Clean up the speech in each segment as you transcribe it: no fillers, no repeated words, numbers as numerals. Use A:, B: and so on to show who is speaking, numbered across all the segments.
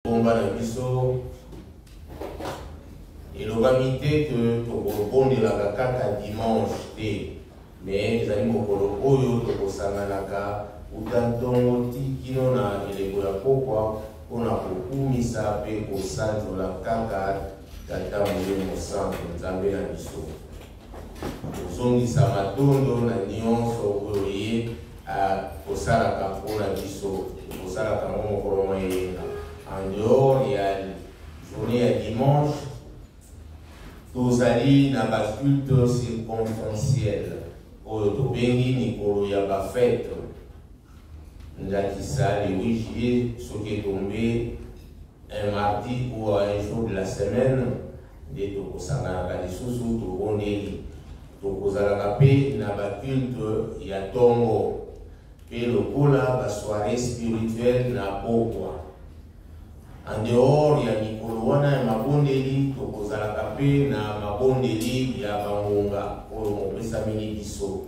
A: Et le vamité que tu répondre la kaka dimanche, mais les animaux pour oyo to kosanganaka utantongo tikino na eleko ya pokwa pona kokumisa pe kosanzo la kaka tata molemo santo nzambe na biso kozongisa matondo na nyonso oyo ye kosalaka mpona biso kosalaka ngo mokolo mwa eyenga en dehors ya journée ya dimanche tozali na baculte circonstanciel oyo tobengi mikolo ya bafete ndakisa le 8 juillet soki etombé un mardi ou un jour de la semaine nde tokosanganaka lisusu tobondeli tokozalaka mpe na baculte ya ntongo mpe lokola basoirée spirituelle na pokwa en dehors ya mikolo wana ya mabondeli tokozalaka mpe na mabondeli ya bangonga oyo mopesamini biso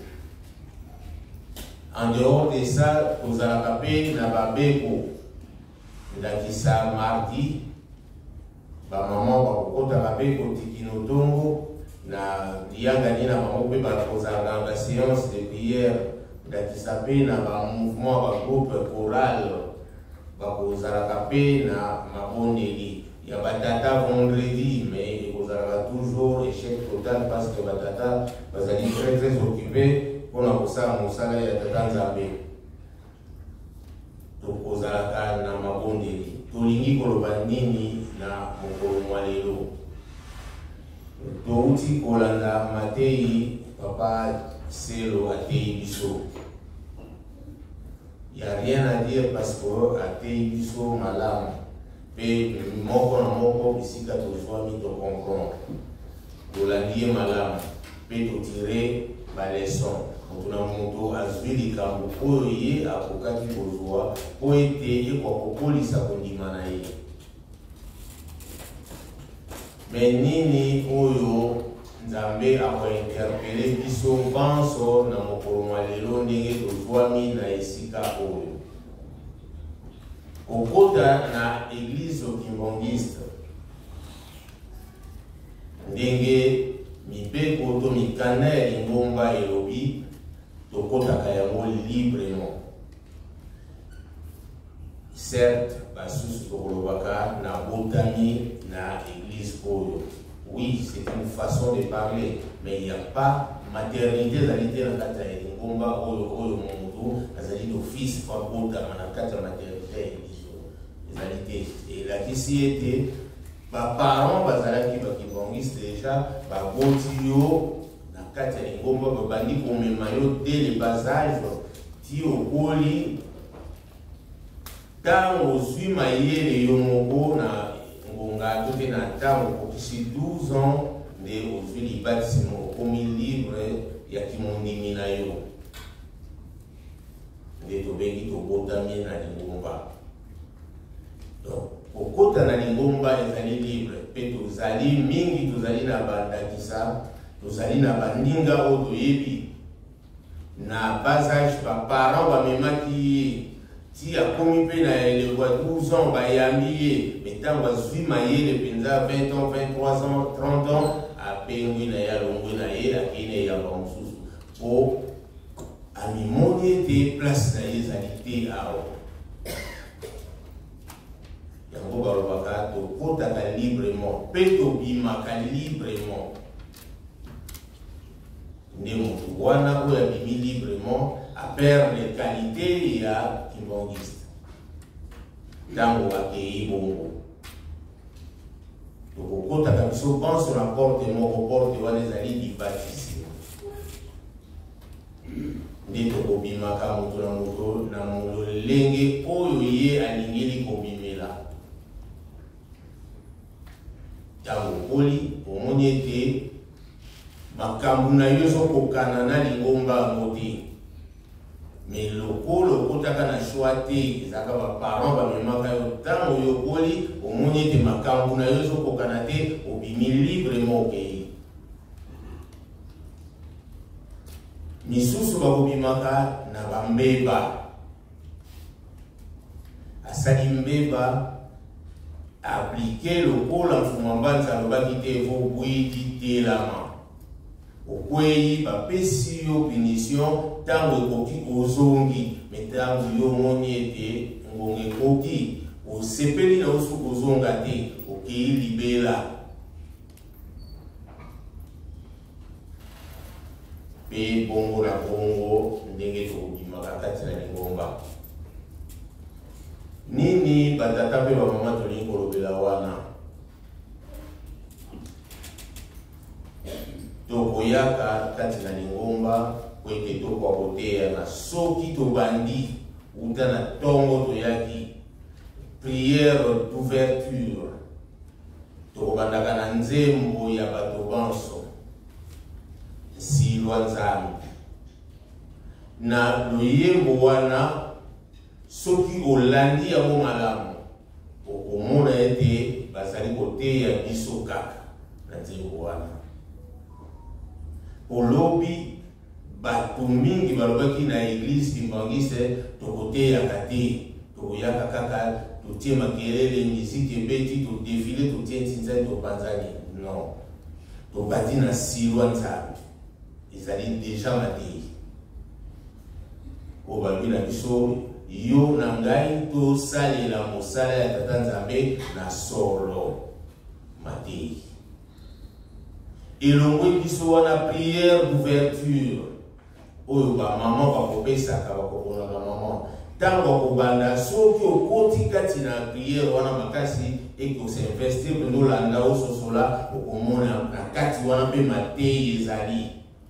A: en dehors de ça tozalaka mpe na babeko ndakisa mardi bamama bakokotaka mpe kotikina ntongo na liyangani na bango mpe bakozalaka na séance de prière ndakisa mpe na bamouvement bagroupe choral bakozalaka mpe na mabondeli ya batata vendredi mais ekozalaka toujours échec total parce que batata bazali très occupé mpona kosala mosala ya tata nzambe tokozalaka na mabondeli tolingi koloba nini na mokolo mwa lelo touti kolanda mateyi papa selo ateyi biso. Il n'y a rien à dire parce que ateyi biso malamu pe moko na moko bisika tozwami tocomprendre tolandi ye malamu pe totire baleson moto na moto azwi likambo oyo ye akokaki kozwa po ete ekokolisa kondima na ye me nini oyo nzambe akointerpele biso banso na mokolo mwa lelo ndenge tozwami na esika oyo kokota na église kimbangiste ndenge mibeko to mikanda ya lingomba elobi tokotaka yango librement certes basusu tokolobaka na botami na église oyo. Oui, c'est une façon de parler, mais il n'y a pas maternité d'alité dans la tête. Ngomba oyo moto azali d'office pas bota na kata maternité d'alité. Et la qui était ba parents bazalaki ba kibongiste déjà ba botio na kata ngomba ba bandi ko memayo dès le bas âge ti okoli tango zwi mayele yo moko na ngonga toke na ntango kokisi 12 ans nde ozwi libatisimo okomi libre ya kimondimi na yo nde tobengi tobotami na lingomba. Donc kokota na lingomba ezali libre mpe tozali mingi tozali na bandakisa tozali na baninga oyo toyebi na basage baparent bamemaki ye ti akomi mpe na eleko ya 12 ans bayambi ye metango azwi mayele mpenza 20 ans 23 ans 30 ans apengwi na ye alongwi na ye akei na eyamba mosusu mpo amimoni ete place na ye ezali te awa yango balobaka tokotaka librement mpe tobimaka librement nde motu wana oyo abimi librement aperdre qualité ya kimbangiste ntango akei bongo tokokotaka biso banso na porte moko porte wana ezali libatisi nde tokobimaka moto na moto na mololenge oyo ye alingeli kobimela ntango okoli omoni ete makambo na yo ezokokana na lingomba yango te me lokolo okotaka na shwa te ezalaka baparent bamemaka yo ntango oyo okoli omoni ete makambo na yo ezokokana te obimi librement okei misusu bakobimaka na bambeba asali mbeba appliquer le col en fumambanza lobakite vo bwidi telama. Okwei bapesi yo punition tango ekoki ozongi metango yo moni ete ngonge koki osepeli na osu kozonga te okei libela. Pe bongo na bongo ndenge tokobimaka kati na lingomba. Nini batata pe bamama tolingi kolobela wana? Tokoyaka kati na lingomba kwete tokwa koteya na soki tobandi uta na tongo toyaki prière d'ouverture. Tokobandaka na nzembo ya bato banso silwa nzambe. Na loyembo wana soki olandi yango malamu okomona ete bazali koteya biso kaka na nzembo wana. Olobi bato mingi balobaki na eglise kimbangise tokoteyaka te, tokoyaka kaka totie makelele miziki ebeti todefile totie ntinzani topanzani. Non, tobati na silwa nzambe ezali deja mateyi. O balobi na biso yo na ngai tosalela mosala ya tata nzambe na solo mateyi. Elongwe biso wana prière d'ouverture oyo bamama bakopesaka bakopona bamama ntango bakobanda soki okoti kati na prière wana makasi eke osinvestir mpe ndolanda ososola okomona na kati wana mpe mateyi ezali.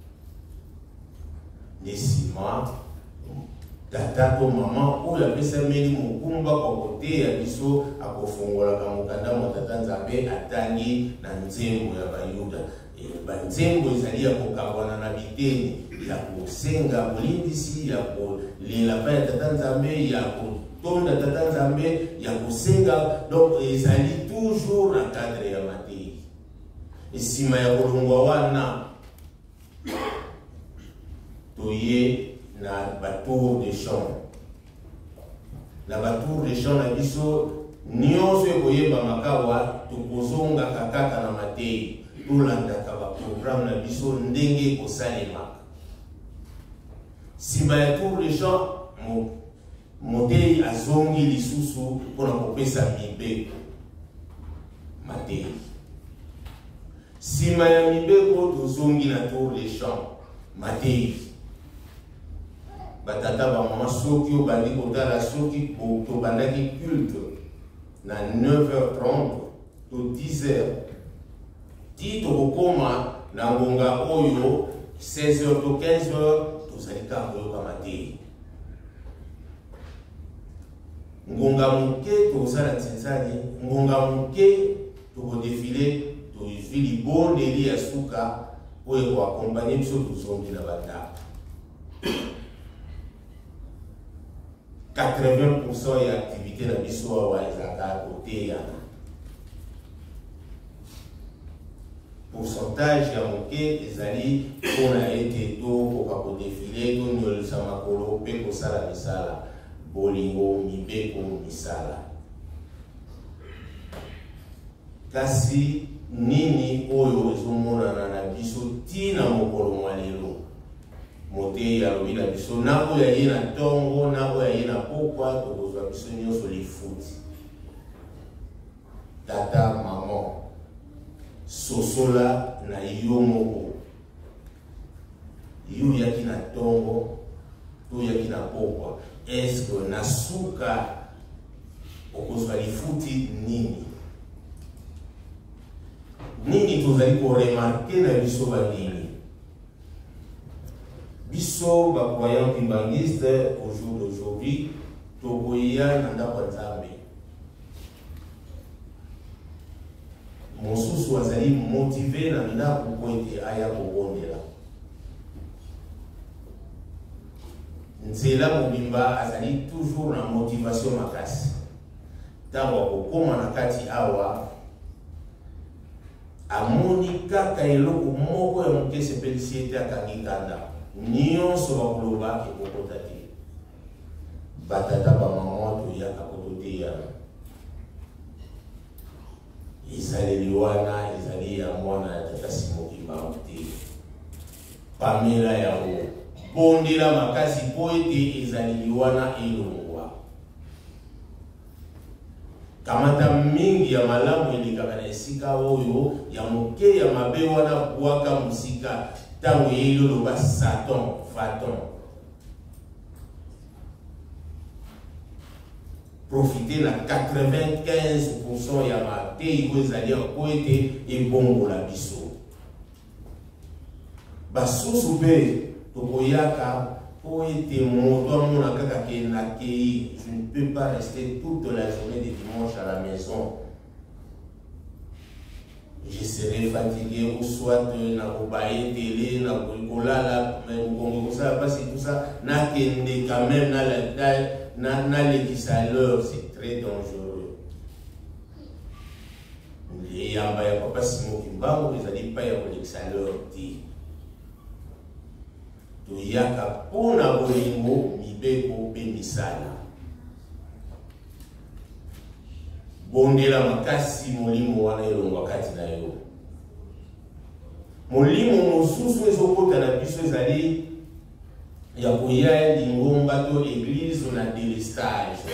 A: Nde nsima tata to mama oyo apesameli mokumba kwa koteya biso akofungolaka mokanda mwa tata nzambe atangi na nzembo ya bayuda. Banzembo ezali ya kokabwana na biteni ya kosenga bolindisi ya kolela pa ya tata nzambe ya kotonda tata nzambe ya kosenga. Donc ezali toujours na cadre ya mateyi. Nsima ya kolongwa wana toye na batour de champ. Na batour de champ na biso nyonso ekoyeba makawa tokozonga kaka na mateyi. Tolandaka ba programme na biso ndenge kosalemaka. Sima ya tour de champ moteyi azongi lisusu mpona kopesa mibeko mateyi. Sima ya mibeko tozongi na tour de champ mateyi. Batata bamama soki obandi kotala soki tobandaki culte na 9h30 to 10h ti tokokoma na ngonga oyo 16h to 15h tozali kaka koyoka mateyi. Ngonga moke tozala ntinzani, ngonga moke tokodefile tozwi libondeli ya suka oyo koakompanye biso tozongi na bandako. 80% ya activité na biso awa ezalaka koteyana. Pourcentage ya moke ezali mpona ete tokoka kodefile tonyolisa makolo mpe kosala misala bolingo mibeko misala. Kasi nini oyo ezomonana na biso tina mokolo mwa lelo? Moteyi alobi na biso na oyo aye na ntongo na oyo aye na pokwa tokozwa biso nyonso lifuti. Tata mama sosola na yo moko. Yo yaki na tongo to yaki na pokwa. Est-ce que na suka okozwa lifuti nini? Nini tozali koremarke na biso bandimi? Biso bakwayant kimbangiste au jour d'aujourd'hui tokoya na ndako ya Nzambe. Mosusu azali motivé na ndako po ete aya kobondela. Nzela mobimba azali toujours na motivation makasi. Ntango akokoma na kati awa amoni kaka eloko moko ya moke sepelisi ete akangi kanda. Nyonso bakoloba ekokota te. Batata bamama toyaka kototeya. ezaleliwana ezali ya mwana ya tata Simon Kimbangu te. Pamela yango bondela makasi po ete ezaleliwana elongwa. Kamata mingi ya malamu elekaka na esika oyo ya moke ya mabe wana bwaka musika tango yelo loba Satan, Faton. Profiter na 95% ya matei ko ezali ko ete ebongola biso. Basusu pe tokoyaka po ete moto amona kaka ke na kei. Je ne peux pas rester toute la journée de dimanche à la maison. Je serai fatigué ou soit na kobaye télé, na kolala, mais on ça pas c'est tout ça. Na kende quand même na l'heure, c'est très dangereux. Les yamba ya papa Simon Kimbangu, ils allaient pas y avoir l'heure dit. To yaka pona bolingo mibeko pe misala. Bondela makasi molimo wana elongwa kati na yo. Molimo mosusu ezokota na biso ezali ya koya lingomba to église na délestage.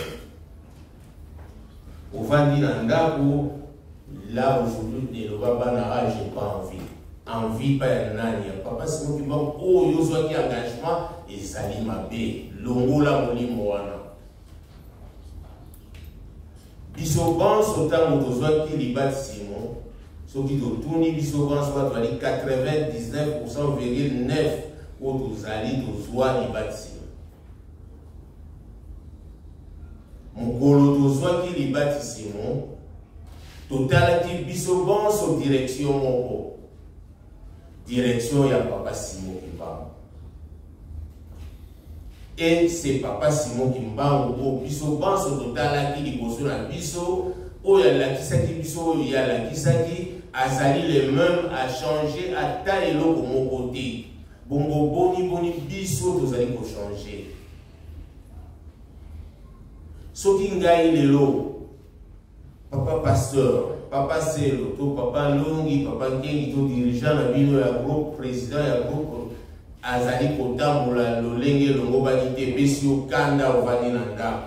A: Ovandi na ndako là aujourd'hui de l'obaba na j'ai pas envie pas ya nani ya papa Simon Kimbangu oyo zwa ki engagement ezali mabe longola molimo wana. Biso banso tango tozwaki libatisimo soki totuni biso banso bato bali 99,9 oyo tozali tozwa libatisimo. Mokolo tozwaki libatisimo totalaki biso banso direction moko, direction ya papa Simon Kimbangu. Et c'est papa Simon Kimbangu au biso banso totalaki liboso na biso oyo alakisaki biso oyo alakisaki azali le même à changer ata eloko moko te. Bongo boni biso tozali ko changer. Soki ngai lelo papa pasteur, papa Selo, to papa Longi, papa Ngengi, to dirigeant na bino ya groupe, président ya groupe azali kotambola lolenge longo bani te besi okanda ovani na ndako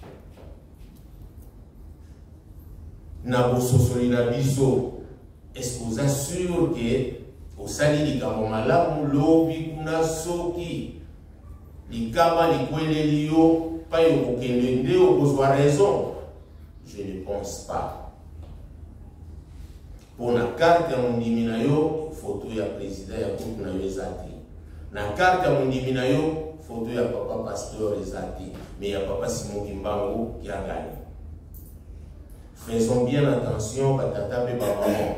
A: na bososoli na biso. Est-ce que vous assure que osali likambo malamu lobi kuna soki likama likweleli yo pa yo kokende nde okozwa raison? Je ne pense pas. Pour la carte ya mondimi na yo photo ya président ya groupe na yo ezati. Na carte ya mondimi na yo photo ya papa pasteur ezati. Mais ya papa Simon Kimbangu qui a gagné. Faisons bien attention batata pe maman.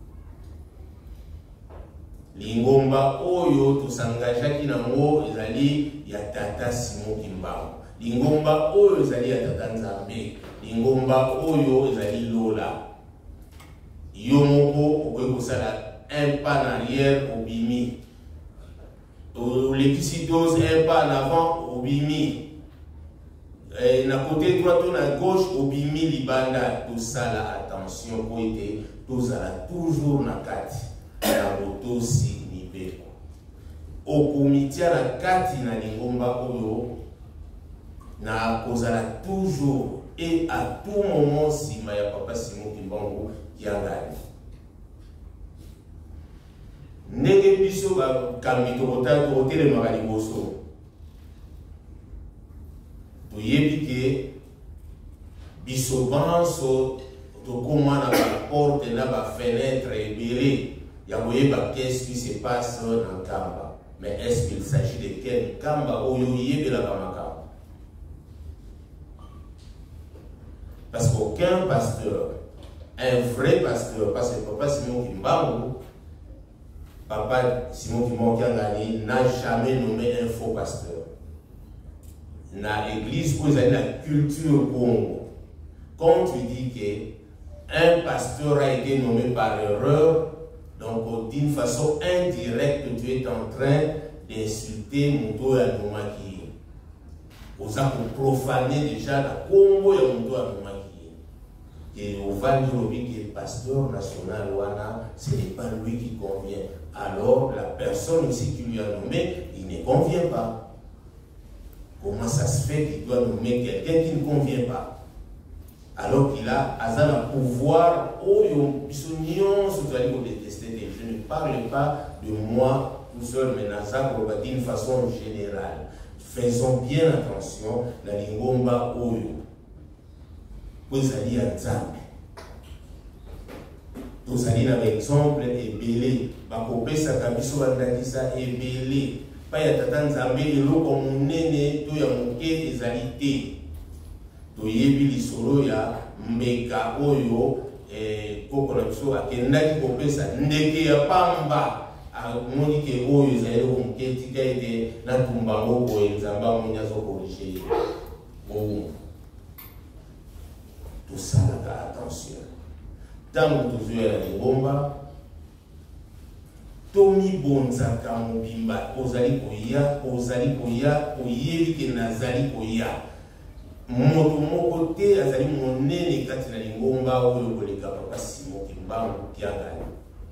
A: Lingomba oyo tosangajaki nango ezali ya tata Simon Kimbangu. Lingomba oyo ezali ya tata Nzambe. Lingomba oyo ezali Lola. Yo moko okoki kosala un pas en arrière obimi. Olekisi dose un pas en avant obimi. Na côté droit ou na gauche obimi libanda. Tosala attention po ete tozala toujours na kati ya botosi nibeko. Okomitia na kati na lingomba oyo na kozala toujours et à tout moment sima ya papa Simon Kimbangu qui a gagné. Ndenge biso ba kambi tokotele makali boso. Toyebi ke biso banso tokoma na ba porte na ba fenêtre ebele ya koyeba qu'est-ce qui se passe dans Kamba. Mais est-ce qu'il s'agit de quel Kamba oyo yebela kamaka? Parce qu'aucun pasteur, un vrai pasteur, parce que papa Simon Kimbangu, papa Simon Kimbangu qui a gagné, n'a jamais nommé un faux pasteur. Dans l'église, vous avez la culture Congo. Quand tu dis qu'un pasteur a été nommé par erreur, donc d'une façon indirecte, tu es en train d'insulter Mouto et Anomaki. Vous avez profané déjà la Congo et Mouto et Anomaki. Et au Val du qui est pasteur national, ce n'est pas lui qui convient. Alors, la personne aussi qui lui a nommé, il ne convient pas. Comment ça se fait qu'il doit nommer quelqu'un qui ne convient pas? Alors qu'il a un pouvoir, je ne parle pas de moi tout seul, mais d'une façon générale. Faisons bien attention dans l'ingomba oyo. Vous allez à Nzambe. Vous allez dans l'exemple ébélé. Bakopé sakabiso bandakisa ébélé. Pas ya tata Nzambe elo comme nene to ya moke ezalité. To yebi lisolo ya mbeka oyo koko na biso akendaki kopesa ndeke ya pamba. Moni ke oyo ezali moke tika ete na tumba moko Nzambe amonya zo corriger. Bon. Tout ça, attention. Tant que tu es à l'ingomba, Tomi Bonzaka Mobimba, Ozali Koya, Oyebi ke Nazali Koya. Moto moko te azali monene kati na lingomba oyo koleka papa Simon Kimbangu Kiangani.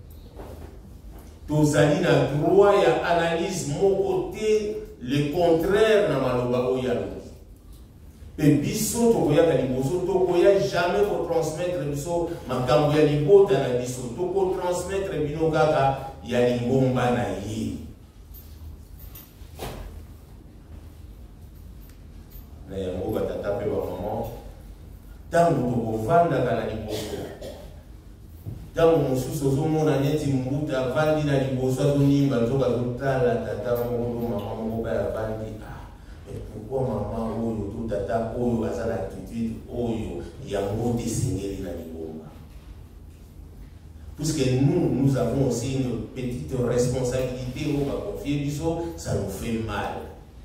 A: Tozali na droit ya analyse moko te le contraire na maloba oyo yalo. Et biso tokoya kaliboso tokoya jamais ko transmettre biso makambo ya libota na biso toko transmettre bino kaka ya lingomba na ye na yango batata pe ba maman tango tokovanda kana liboso tango mosusu ozomona neti mbuta avandi na liboso azonimba nzoka azotala tata moko mama moko ya avandi. Pourquoi maman oyo tout tata oyo azana attitude oyo yango desengeli na lingomba? Puisque nous avons aussi une petite responsabilité on va confier biso, ça nous fait mal.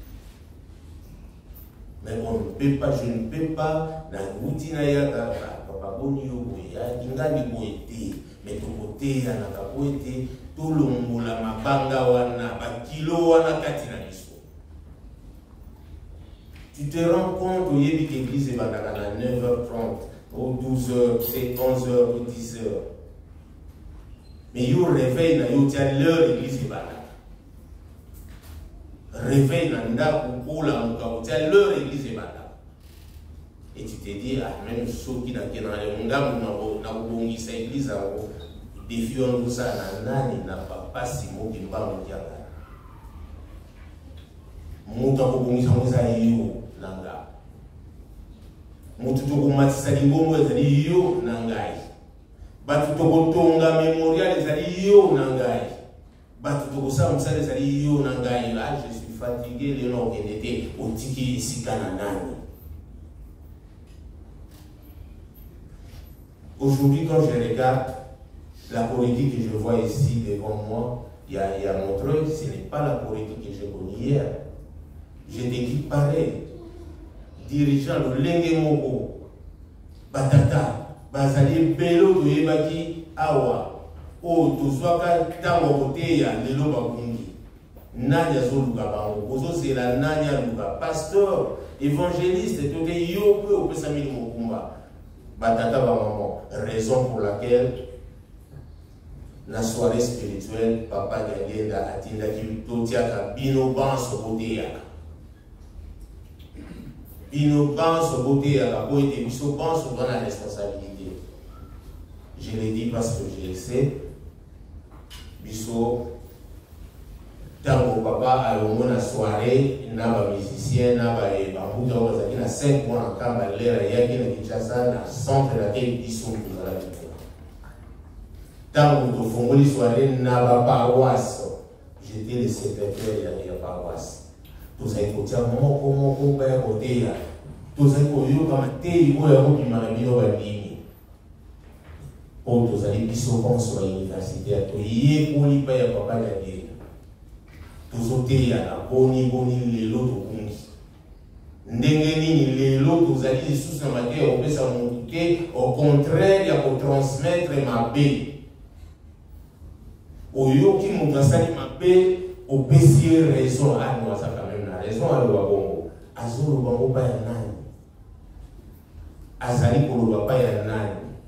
A: Mais on ne peut pas, je ne peux pas na routine ya papa boni yo ya ingani boete mais to côté ya na kaboete to longola mabanga wana ba kilo wana kati na biso. Tu te rends compte au Yébi l'église est à 9h30, ou 12h, c'est 11h ou 10h. Mais il réveille, il y a l'heure l'église est là. Réveille, il y a l'heure l'église est là. Et tu te dis, ah, même ceux qui n'ont pas l'église, défions-nous ça, n'a pas si mot qui va nous dire. Mutu akubungisa iyo nanga mutu tokumatisa lingombo ezali iyo nangai batu tokotonga memorial ezali iyo nangai batu tokosala mosala ezali iyo nangai. Ah, je suis fatigué le nom okende otiki esika na nani. Aujourd'hui quand je regarde la politique que je vois ici devant moi, il y a Montreuil, ce n'est pas la politique que j'ai connue hier. Je te dis pareil, dirigeant le Lenge Moko, Batata, Bazali Belo de Yebaki, Awa, O, Tozwaka, Tango Koteya, Lelo Bakungi, Nanya Zoluka Bango, Bozo c'est la Nanya Luka, pasteur, évangéliste, tout est Yope au Pessamil Mokumba, Batata Bamamo, raison pour laquelle la soirée spirituelle, Papa Gagenda, Atinda Kibitotiaka, Bino Banso Koteya. Bino pense au côté à la poété, Biso pense dans la responsabilité. Je l'ai dit parce que je le sais. Biso, tant que papa a eu une soirée, il n'a pas musicien, il n'a pas eu 5 mois en Kamba, il y a une Kinshasa, dans le centre de laquelle Biso nous a la vie. Tant que nous avons une soirée, il n'a pas paroisse. J'étais le secrétaire de la paroisse. Tous les côtés, mon père, côté, tous les côtés, comme t'es, ou la route du marabino, va bien. Pour tous les qui sont à l'université, à toi, y est pour lui payer papa la guerre. Tous les côtés, il y a la boni, les lots de Kungi. Ndengeni, les lots, tous les sous la matière, on peut s'en monter, au contraire, il y a pour transmettre ma paix. Au yoki, mon transali ma paix, au baissier raison, ah, nous, ça quand même la raison, à l'Ouabongo. Azul Bango pas ya nani. Azali pour le papa ya nani.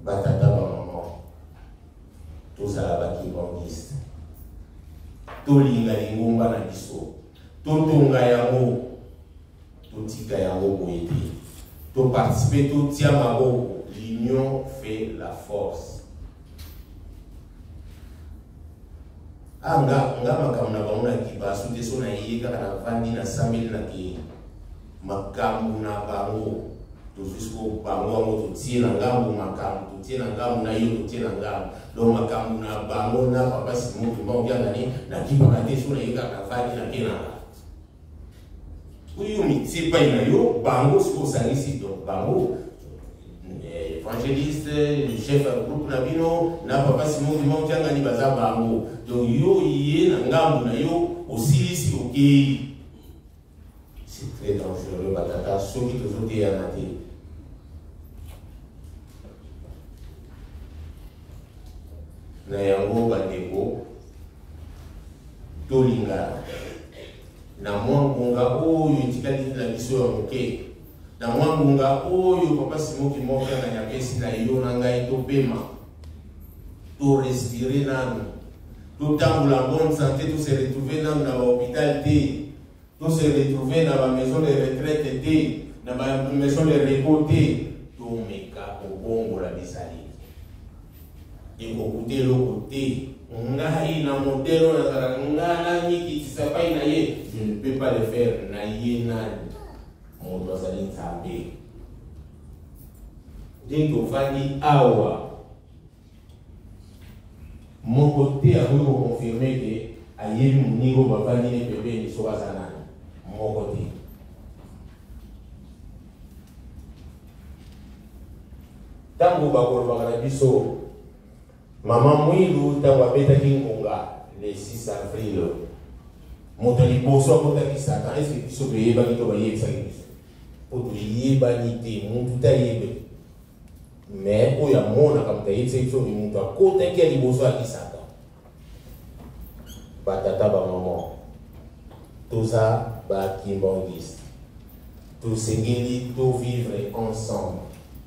A: batata ba maman tozala bakimbangiste tolinga lingomba na biso totonga yango totika yango boye te toparticipe totia maboko. L'union fait la force. Nga makambo na bango na kibasu te so na ye kaka na vandi na 100 000 na ke makambo na bango tozusko bango yango totie na ngambo makambo totie na ngambo na yo totie na ngambo donc makambo na bango na papa Simon Kimba obianga ni na kipaka te so na ye kaka na vandi na ke na uyu mitie pa ina yo bango siko sangisi donc bango évangéliste, chef de groupe Nabino, na papa Simon Kimba obianga ni baza bango donc yo yé na ngambo na yo aussi si ok. C'est très dangereux batata ceux qui te sont dit à naté. Na yango bandeko tolinga na mwangunga oyo tikali na biso ya moke na mwangunga oyo papa Simon Kimba na nyapesi na yo na ngai to pema to respirer nanu to tambola bonne santé to se retrouver nanu na hôpital te to se retrouver na ba maison de retraite te na ba maison de repos te to meka obongo la bisali ekokute eloko te ngai na modelo nazala ngana nyiki tisapai na ye je ne peux pas le faire na ye nani moto azali nzambe nde tovandi awa moko te akoki kokonfirme ke ayebi moningo bavandi ne pembeni so aza nani moko te ntango bakolobaka na biso Maman Mwilu tango abetaki ngonga le 6 avril moto liboso akotaki Satan eske biso toyebaki to bayebisaki biso po toyebani te mutu tayebe mais oyo amonaka moto ayebisaki biso moto akotaki ya liboso aki Satan. Batata bamama toza bakimbangiste tosengeli tovivre ensemble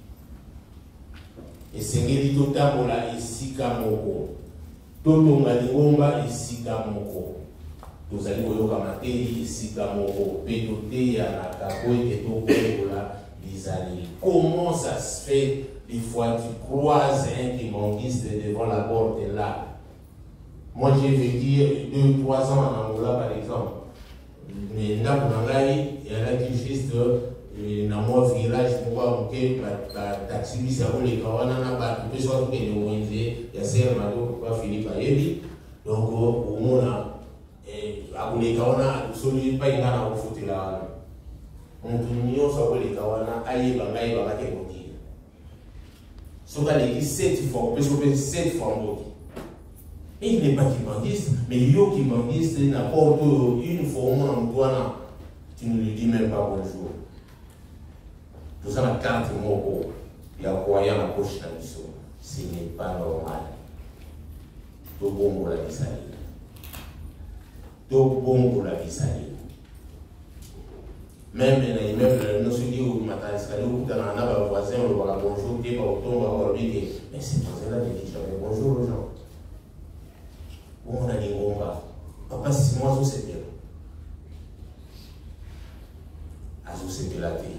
A: esengeli totambola esika moko totonga lingomba esika moko tozali koyoka mateli esika moko mpe toteyanaka po ete tokoyokola bizali. Comment ça se fait des fois tu croises un kimbangiste devant la porte là? Moi j'ai vécu 2-3 ans en Angola par exemple, mais ndako na ngai ezalaki juste na mwa village moko moke bataxi bisi akoleka wana na bato mpe so akokende wenze ya ser mado papa Philippe ayebi donc omona akoleka wana soli epai nga na kofutela wana motu nyonso akoleka wana ayeba ngai bakake kotia soki aleki 7 fois mpe soki 7 fois mboki. Et il n'est pas kimbangiste, mais yo kimbangiste n'apporte une fois au moins en toi, tu ne lui dis même pas bonjour. Tout ça, la carte moko, il y a croyant la poche dans le sol. Ce n'est pas normal. Tout bon pour la vie. Tout bon pour la vie. Même nous se dit au matin, on a un voisin, on va bonjour, on va dire, mais c'est pour cela que je dis jamais bonjour aux gens. On a dit ngomba papa si moi je sais bien azo sepela te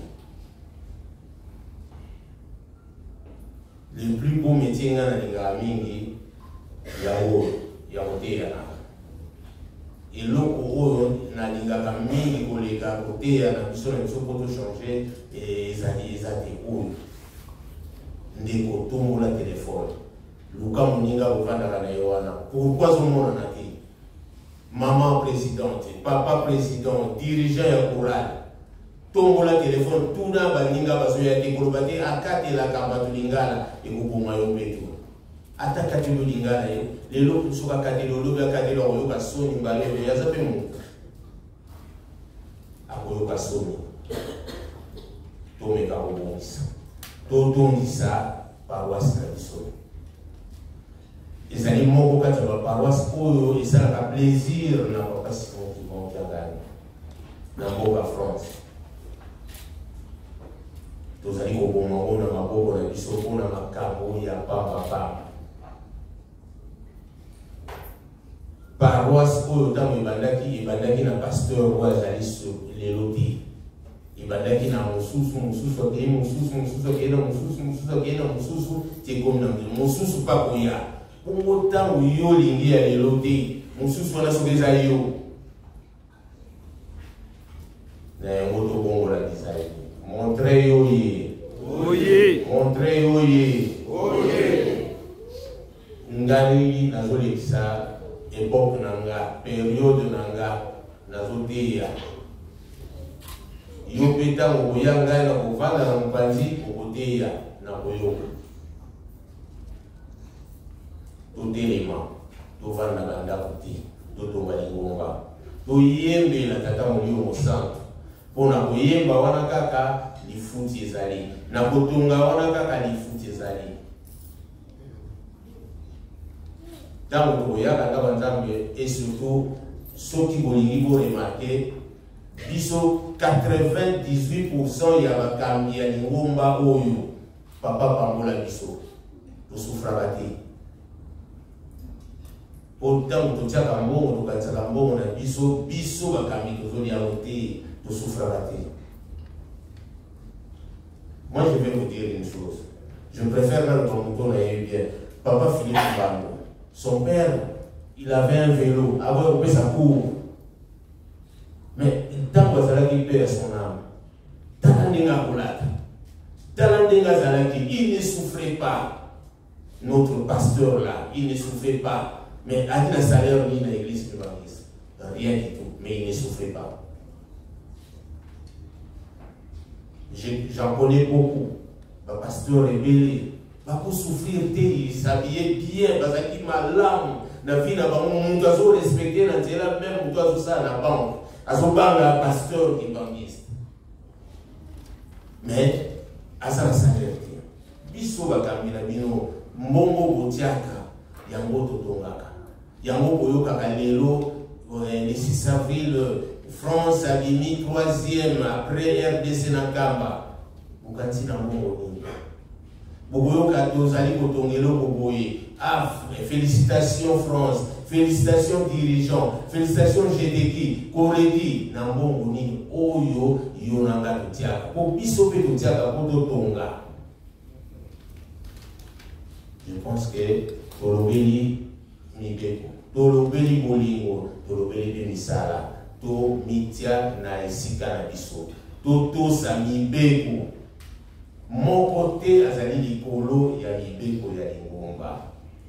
A: le plus beau métier nga na linga mingi ya koteya eloko oyo na lingaka mingi koleka koteya na biso na biso po tochange ezali eza te oyo ndeko tombola telefone luka moninga kovandaka na yo wana pourquoi ozomona na te maman présidente papa président dirigeant ya chorale tombola telefone tuna baninga bazoya te koloba te akatelaka bato lingala ekokoma yo mpeto ata katelo lingala yo lelo soki akateli olobi akateli akoyoka soni mbala oyo yaza mpe moto akoyoka soni tomeka kobongisa totondisa paroisse na biso ezali moko kati ya baparoisse oyo esalaka plaisir na papa Simon Kimba na mboka France. tozali koboma ngo na maboko na biso mpona makambo ya pamba. Paroisse oyo ntango ebandaki na pasteur oyo azali lelo te. Ibadaki na mususu akei mususu akei na mususu tekomi na mususu pakoya. Bongo ntango yo lingi ya lelo te mususu wana soki eza yo na yango tobongola design. Montre yo ye. Oye. Montre yo ye. Oye. Ngani nazolekisa époque nanga, période nanga nazoteya. Yo peta ngoya ngai na kovanda na mpanzi okoteya na koyoka. Totelema, tovanda na ndako te, totonga lingomba. Toyembela tata molimo mosantu. Pona koyemba wana kaka lifuti ezali. Na kotonga wana kaka lifuti ezali. Tango tokoyaka ndaba nzambe et surtout soki bolingi bo remarquer biso 98% ya bakambi ya lingomba oyo papa pambola biso tosufraka te. Ntango totiaka mbongo tokanisaka mbongo na biso bakambi tozoliango te tosufraka te. Moi je vais vous dire une chose. Je préfère même ton mouton aille bien. Papa Philippe Bambo, son père, il avait un vélo. Avant de couper sa cour. Mais tant que Zalaki perd son âme, il ne souffrait pas. Notre pasteur là, il ne souffrait pas. Mais il a un salaire ni dans l'église primariste. Rien du tout. Mais il ne souffrait pas. J'en connais beaucoup. Le pasteur rébellé. Pour souffrir, il s'habillait bien. Parce qu'il m'a l'âme. La vie n'a pas respecté la terre, même pour tout ça, la banque. À son banc, pasteur qui est banquiste. Mais, à ça, ça a biso bakamina bino, mbongo botiaka, yango totongaka. Yango boyokaka lelo, le 6 avril, France a mis 3e après RDC Nakamba. Bukati na mbongo nini. Boboyoka tozali kotongelo boboye. Ah, félicitations France, félicitations dirigeants, félicitations GDK, Koredi, Nambongo nini, Oyo, Yonanga Totiaka, pour biso pe Totiaka, pour Totonga. Je pense que Tolobeli Mibeko, Tolobeli Bolingo, Tolobeli Misala, To Mitia na Esika na biso, To sa Mibeko. Mon côté, azali likolo ya Mibeko ya Lingomba.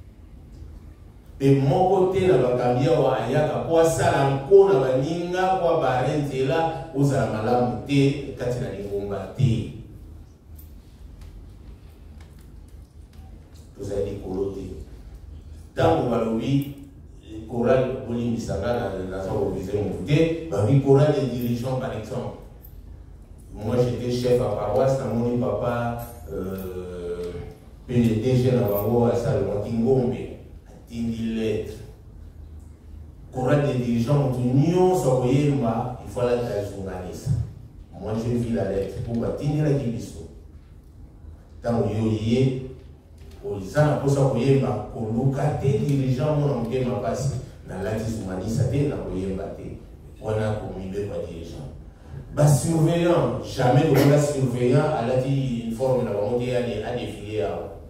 A: Et mon côté, na bakambia wa ayaka kwa sala mko na baninga kwa barenzela ozala malamu te kati na lingomba te. Tozali kolote. Tango balobi choral bolimbisanga na sango viser monte, babi choral des dirigeants par exemple. Moi j'étais chef à paroisse, na moni papa PDG na bango à Salomon Tingombe. Tindi lettre. Choral des dirigeants ont soit il faut la journaliste. Moi je vis la lettre pour Tindi la Kibiso. Tant que yoye, aux gens pour ça koyemba, ko locate dirigeant mon amke ma passe na la journaliste na koyemba te. On a commis le dirigeant. Bas surveillant, jamais de la surveillant à la une forme na bango à défiler.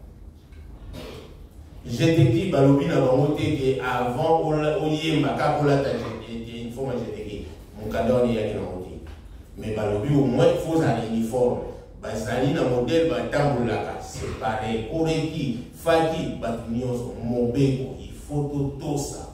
A: Je te dis, Balobi n'a pas monté qu'avant, Oyemba, Kakolata, une forme, je te dis, mon cadeau n'y a qu'un monté. Mais Balobi, au moins, il faut un uniforme. Basali, un modèle, Batamboulaka, c'est pareil. Koreki, Faki, Batunios, Mobeko, il faut tout ça.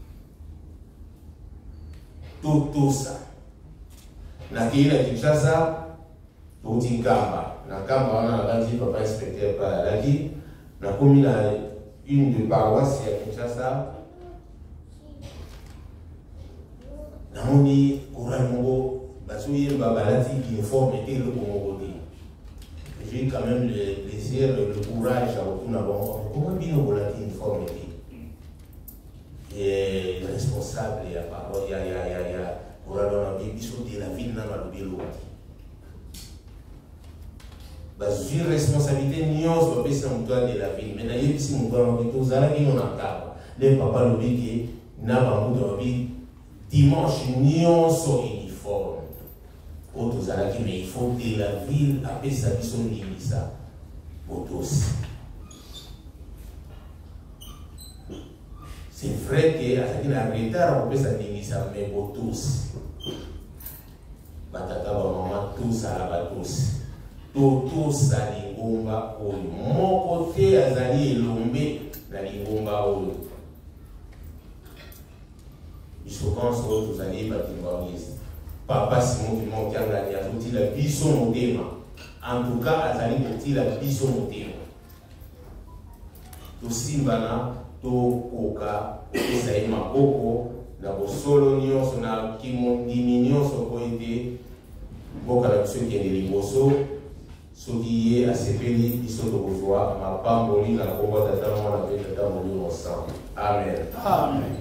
A: Tout ça. Nakina Kinshasa, tout Kamba. Nakamba, on a dit, papa inspecteur, pas la vie. La commune une de paroisse à Kinshasa. Namoni Koral Mongo, Basouye Babalati qui informe était le Congo. J'ai quand même le plaisir, le courage à retourner à Bongo. Comment bien on l'a informé? Et responsable, il y a parole, il y a Koral on a dit, il la ville dans le bureau. une responsabilité nyonso bapesa moto de la ville. Mais nayebisi moto wana tozalaki no na kaba le papa lobi ke na bamutu babi dimanche nyonso uniforme oyo tozalaki, mais il faut de la ville apesa biso ndimisa botosi. C'est vrai que azalaki na retard kopesa ndimisa mais botosi batata bamama tosala batosi totosa lingomba oyo moko te azali elombe na lingomba oyo biso kanso oyo tozali batimbanisi papa Simon Kimon Kiangani azotila biso motema, en tout cas azali kotila biso motema tosimbana tokoka kopesa ye maboko na bosolo nyonso na kimondimi nyonso po ete mboka na biso ekende liboso soki ye asepeli biso tokozwa mapamboli na kombo ya tata mwana mpe tata molimo ensemble. Amen.
B: Amen.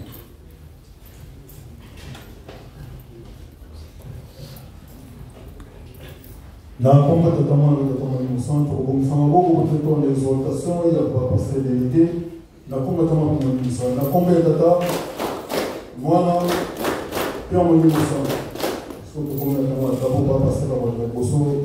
B: Na kombo ya tata mwana mpe tata molimo ensemble tokobongisa maboko koteto na exaltation ya bapasteur délégué na kombo ya tata mwana molimo ensemble na kombo ya tata mwana mpe molimo ensemble soki tokomona tata mwana tabo bapasteur na liboso